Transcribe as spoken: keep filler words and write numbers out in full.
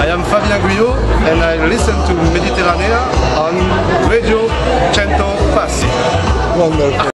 I am Fabien Guyot and I listen to Mediterranea on Radio Cento Passi. Wonderful.